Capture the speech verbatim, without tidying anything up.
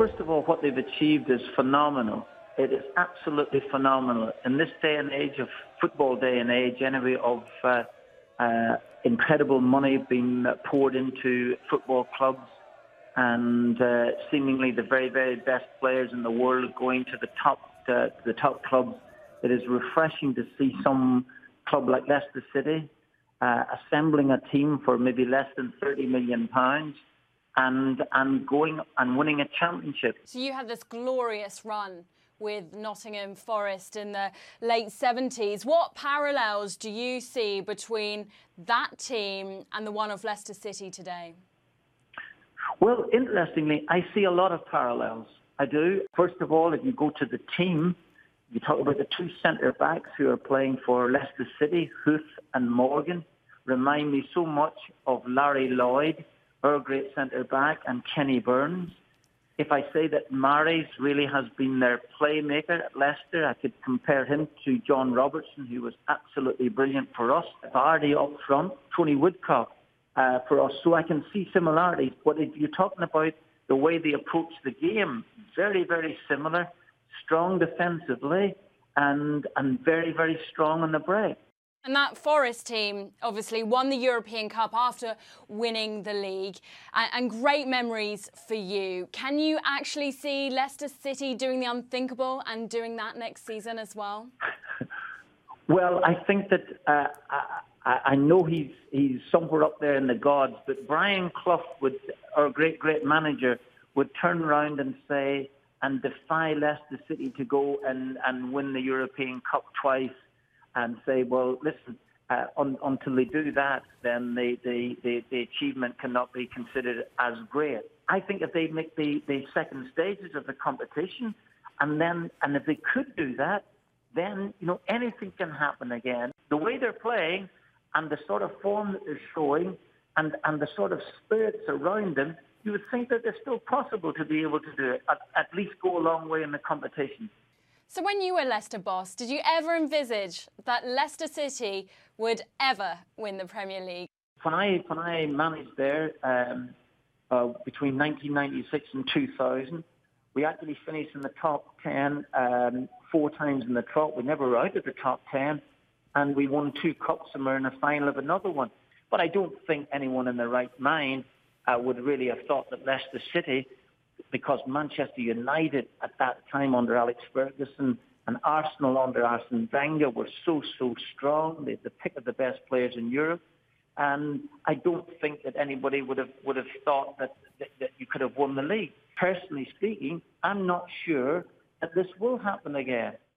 first of all, what they've achieved is phenomenal. It is absolutely phenomenal. In this day and age of football day and age, anyway, of uh, uh, incredible money being poured into football clubs and uh, seemingly the very, very best players in the world going to the top, uh, to the top clubs, it is refreshing to see some club like Leicester City uh, assembling a team for maybe less than thirty million pounds and and going and winning a championship. So you had this glorious run with Nottingham Forest in the late seventies. What parallels do you see between that team and the one of Leicester City today? Well, interestingly, I see a lot of parallels. I do. First of all, if you go to the team, you talk about the two centre-backs who are playing for Leicester City, Huth and Morgan, remind me so much of Larry Lloyd, our great centre-back, and Kenny Burns. If I say that Mahrez really has been their playmaker at Leicester, I could compare him to John Robertson, who was absolutely brilliant for us. Vardy up front, Tony Woodcock uh, for us. So I can see similarities. But if you're talking about the way they approach the game, very, very similar, strong defensively and, and very, very strong on the break. And that Forest team obviously won the European Cup after winning the league, and, and great memories for you. Can you actually see Leicester City doing the unthinkable and doing that next season as well? Well, I think that uh, I, I know he's he's somewhere up there in the gods, but Brian Clough, would, our great, great manager, would turn around and say and defy Leicester City to go and, and win the European Cup twice, and say, well, listen, uh, un, until they do that, then the, the, the, the achievement cannot be considered as great. I think if they make the, the second stages of the competition, and then and if they could do that, then, you know, anything can happen again. The way they're playing and the sort of form that they're showing and, and the sort of spirits around them, you would think that it's still possible to be able to do it, at, at least go a long way in the competition. So when you were Leicester boss, did you ever envisage that Leicester City would ever win the Premier League? When I when I managed there um, uh, between nineteen ninety-six and two thousand, we actually finished in the top ten um, four times in the trot. We never were out of the top ten, and we won two cups and we're in the final of another one. But I don't think anyone in their right mind uh, would really have thought that Leicester City, because Manchester United at that time under Alex Ferguson and Arsenal under Arsene Wenger were so, so strong. They had the pick of the best players in Europe. And I don't think that anybody would have would have thought that, that, that you could have won the league. Personally speaking, I'm not sure that this will happen again.